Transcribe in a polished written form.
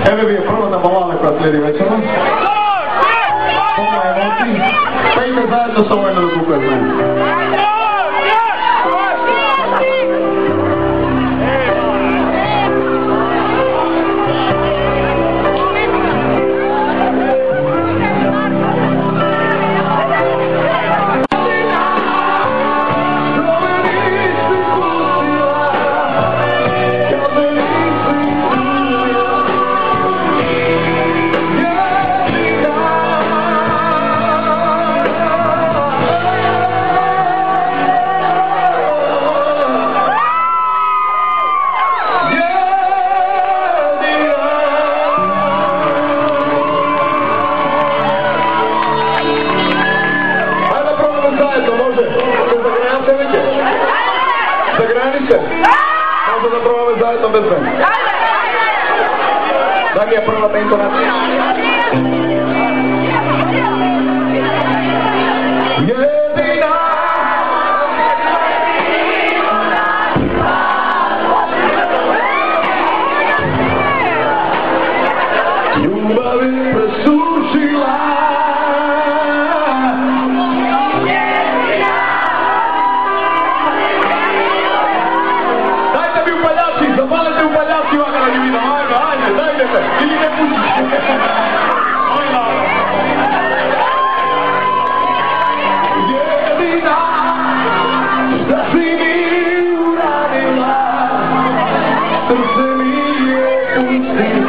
Evo bi je prvo na balale koja slijedi večerom. Puno emociji. Pejte zajedno sa ovojno da kukuje s meni. Zagrani se. Možda da probamo zajedno bez mene. Daj mi je prva ta intonacija. Jedina ljubav je presušila. Zapalite u paljaci ovako da vidimo, ajde, dajte, ili ne pušite. Jedina, šta si mi uradila, srce mi je pustila.